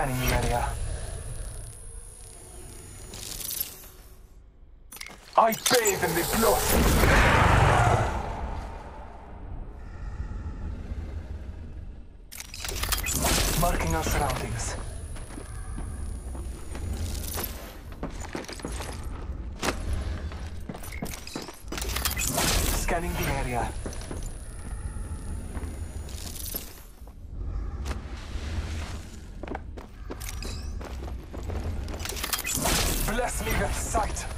Scanning the area. I bathe in the blood. Marking our surroundings. Scanning the area. Bless me with sight.